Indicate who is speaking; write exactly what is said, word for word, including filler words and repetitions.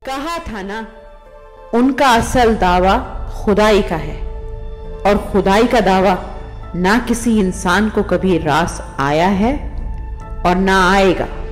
Speaker 1: कहा था ना, उनका असल दावा खुदाई का है और खुदाई का दावा ना किसी इंसान को कभी रास आया है और ना आएगा।